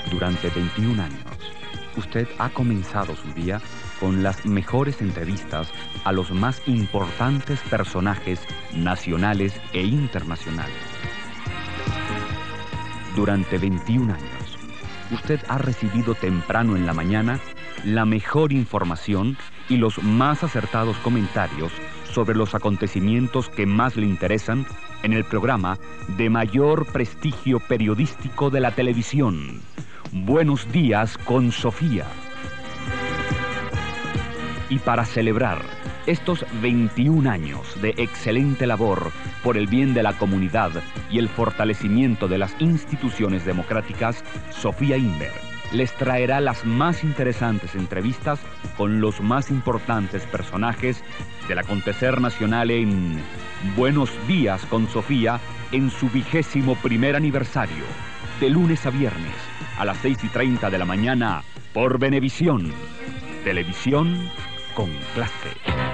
Durante 21 años, usted ha comenzado su día con las mejores entrevistas a los más importantes personajes nacionales e internacionales. Durante 21 años, usted ha recibido temprano en la mañana la mejor información y los más acertados comentarios sobre los acontecimientos que más le interesan en el programa de mayor prestigio periodístico de la televisión, Buenos Días con Sofía. Y para celebrar estos 21 años de excelente labor por el bien de la comunidad y el fortalecimiento de las instituciones democráticas, Sofía Inver les traerá las más interesantes entrevistas con los más importantes personajes del acontecer nacional en Buenos Días con Sofía en su 21º aniversario, de lunes a viernes a las 6:30 de la mañana por Venevisión, televisión con clase.